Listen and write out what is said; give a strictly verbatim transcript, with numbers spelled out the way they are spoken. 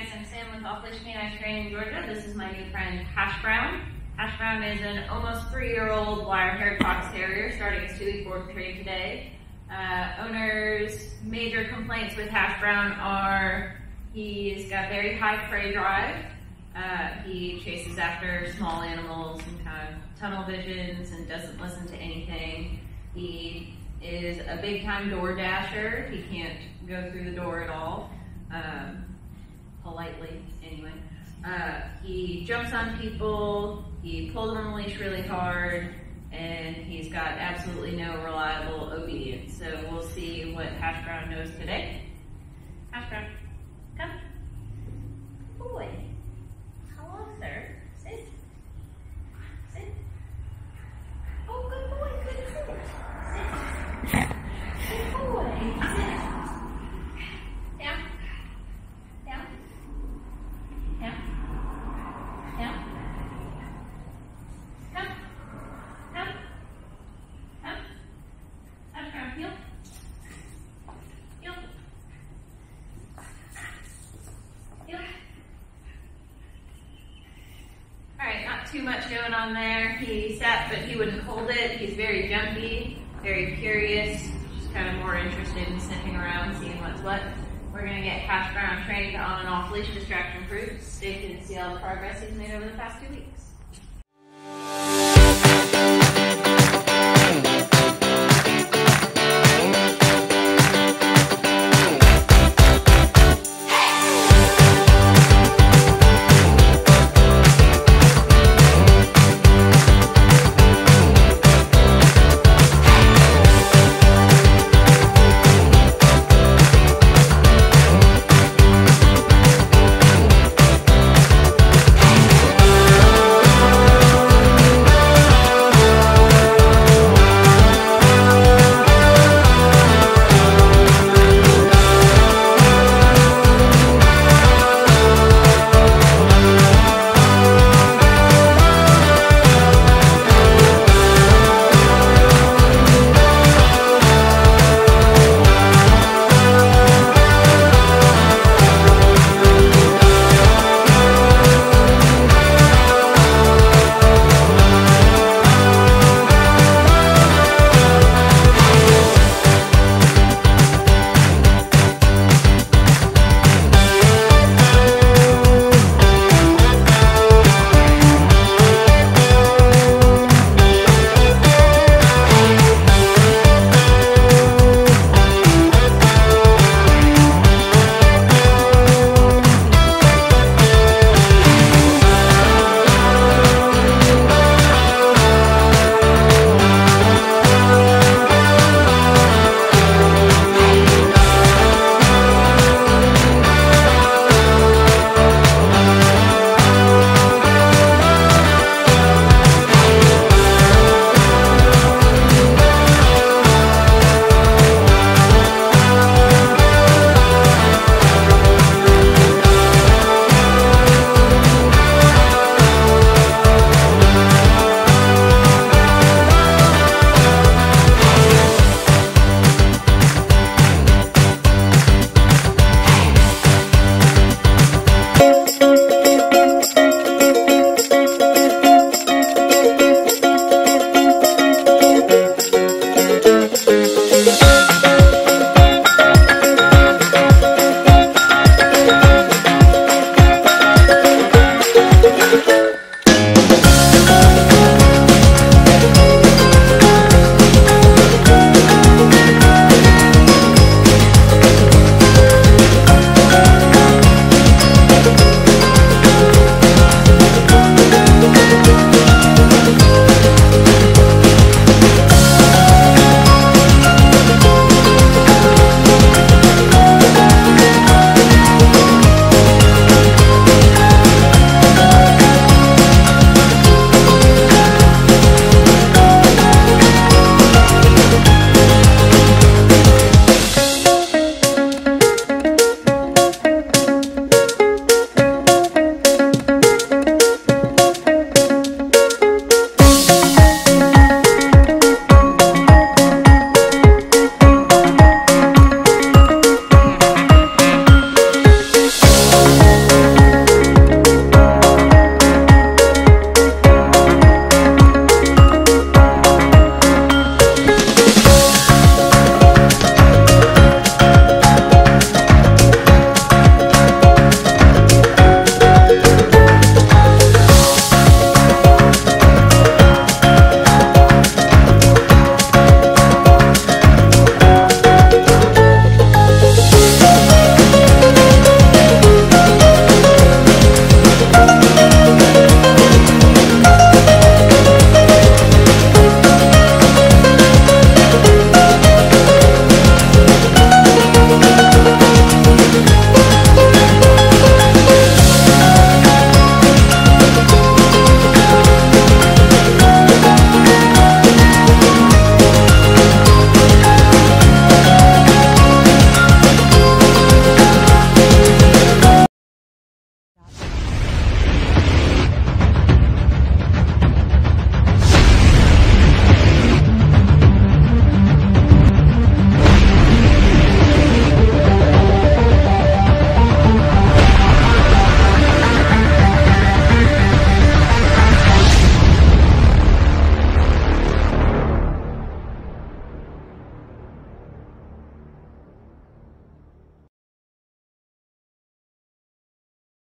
guys, I'm Sam with Off Leash Canine Training Georgia. This is my new friend Hash Brown. Hash Brown is an almost three-year-old wire-haired fox terrier starting his two-week board training today. Uh, owners' major complaints with Hash Brown are he's got very high prey drive. Uh, he chases after small animals and kind of tunnel visions and doesn't listen to anything. He is a big-time door dasher. He can't go through the door at all. Um, politely, anyway. Uh, he jumps on people, he pulls on the leash really hard, and he's got absolutely no reliable obedience. So we'll see what Hash Brown knows today. Hash Brown, come. Good boy. Hello, sir. Sit. Sit. Oh, good boy. Good sit. Sit. Good boy. Sit. Down. Down. Down. Down. Come. Come. Come. Hash Brown, heel. Heel. Heel. Alright, not too much going on there. He sat, but he wouldn't hold it. He's very jumpy, very curious, just kind of more interested in sniffing around, seeing what's what. We're going to get Hash Brown trained on and off leash distraction proof. Stay tuned to see all the progress he's made over the past two weeks.